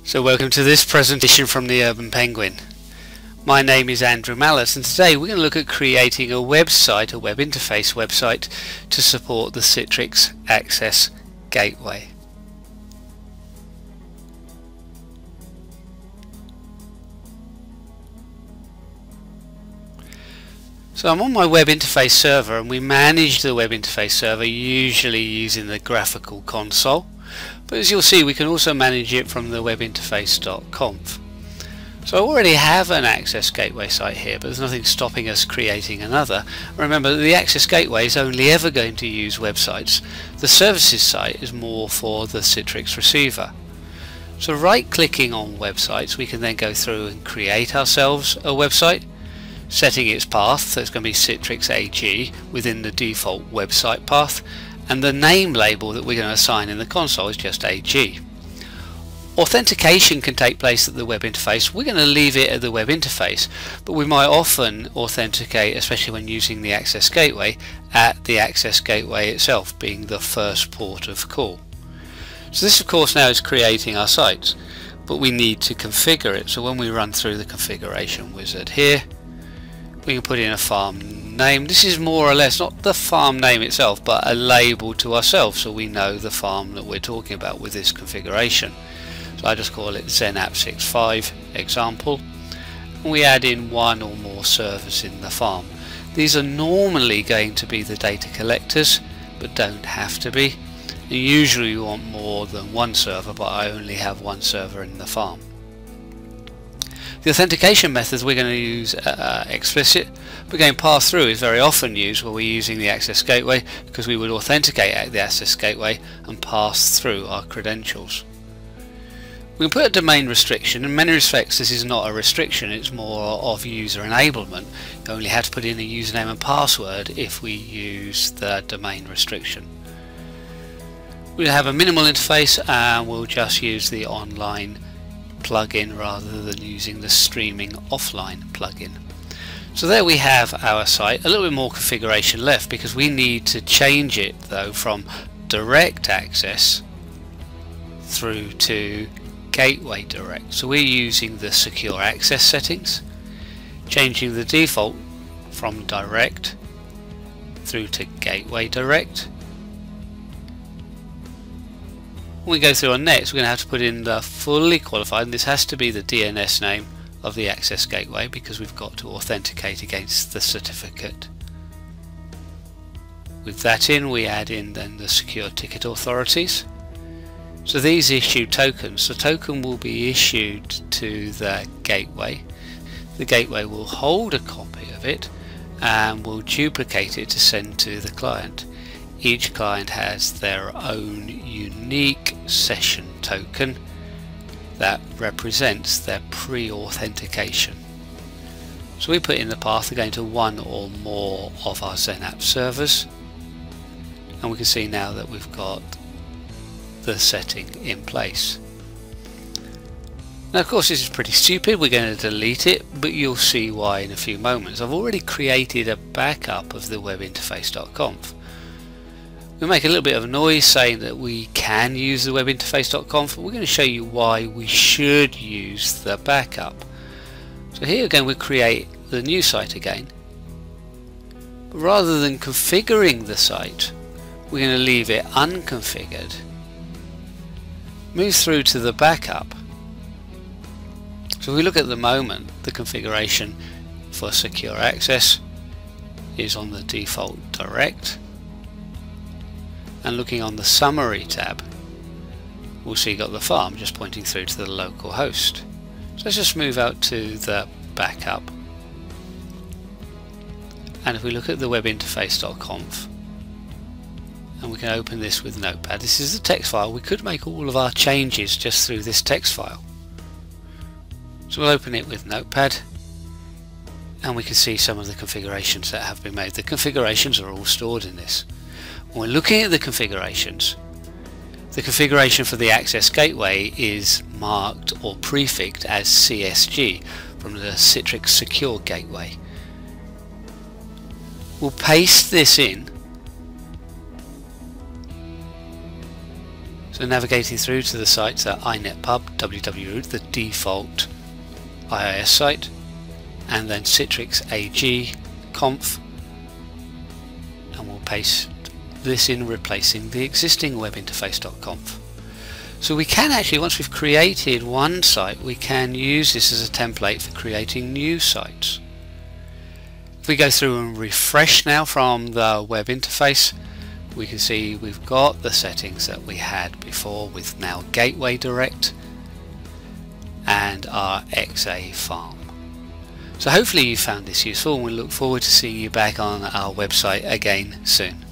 So welcome to this presentation from the Urban Penguin. My name is Andrew Mallis, and today we're going to look at creating a website, a web interface website to support the Citrix Access Gateway. So I'm on my web interface server, and we manage the web interface server usually using the graphical console. But as you'll see, we can also manage it from the webinterface.conf. So I already have an Access Gateway site here, but there's nothing stopping us creating another. Remember, the Access Gateway is only ever going to use websites. The services site is more for the Citrix receiver. So right-clicking on websites, we can then go through and create ourselves a website, setting its path, so it's going to be Citrix AG within the default website path, and the name label that we're going to assign in the console is just AG. Authentication can take place at the web interface. We're going to leave it at the web interface, but we might often authenticate, especially when using the Access Gateway, at the Access Gateway itself being the first port of call. So this of course now is creating our site, but we need to configure it. So when we run through the configuration wizard here, we can put in a farm name. This is more or less not the farm name itself, but a label to ourselves so we know the farm that we're talking about with this configuration. So I just call it ZenApp65 example, and we add in one or more servers in the farm. These are normally going to be the data collectors, but don't have to be. And usually you want more than one server, but I only have one server in the farm. The authentication methods we're going to use explicit, but again pass-through is very often used where we're using the Access Gateway, because we would authenticate at the Access Gateway and pass through our credentials. We can put a domain restriction. In many respects this is not a restriction, it's more of user enablement. You only have to put in a username and password if we use the domain restriction. We'll have a minimal interface, and we'll just use the online plugin rather than using the streaming offline plugin. So there we have our site. A little bit more configuration left because we need to change it though from direct access through to gateway direct. So we're using the secure access settings, changing the default from direct through to gateway direct. When we go through on next, we're going to have to put in the fully qualified, and this has to be the DNS name of the Access Gateway because we've got to authenticate against the certificate. With that in, we add in then the secure ticket authorities. So these issue tokens. The token will be issued to the gateway. The gateway will hold a copy of it and will duplicate it to send to the client. Each client has their own unique session token that represents their pre-authentication. So we put in the path again to one or more of our ZenApp servers, and we can see now that we've got the setting in place. Now of course this is pretty stupid, we're going to delete it, but you'll see why in a few moments. I've already created a backup of the webinterface.conf. We make a little bit of noise saying that we can use the webinterface.conf, but we're going to show you why we should use the backup. So here again we create the new site again, but rather than configuring the site, we're going to leave it unconfigured, move through to the backup. So if we look at the moment, the configuration for secure access is on the default direct. And looking on the summary tab, we'll see got the farm just pointing through to the local host. So let's just move out to the backup, and if we look at the webinterface.conf, and we can open this with Notepad. This is the text file. We could make all of our changes just through this text file. So we'll open it with Notepad, and we can see some of the configurations that have been made. The configurations are all stored in this. When we're looking at the configurations, the configuration for the Access Gateway is marked or prefixed as CSG from the Citrix Secure Gateway. We'll paste this in So navigating through to the sites are inetpub, www, the default IIS site, and then Citrix AG conf, and we'll paste this in, replacing the existing webinterface.conf. So we can actually, once we've created one site, we can use this as a template for creating new sites. If we go through and refresh now from the web interface, we can see we've got the settings that we had before, with now Gateway Direct and our XA farm. So hopefully you found this useful, and we look forward to seeing you back on our website again soon.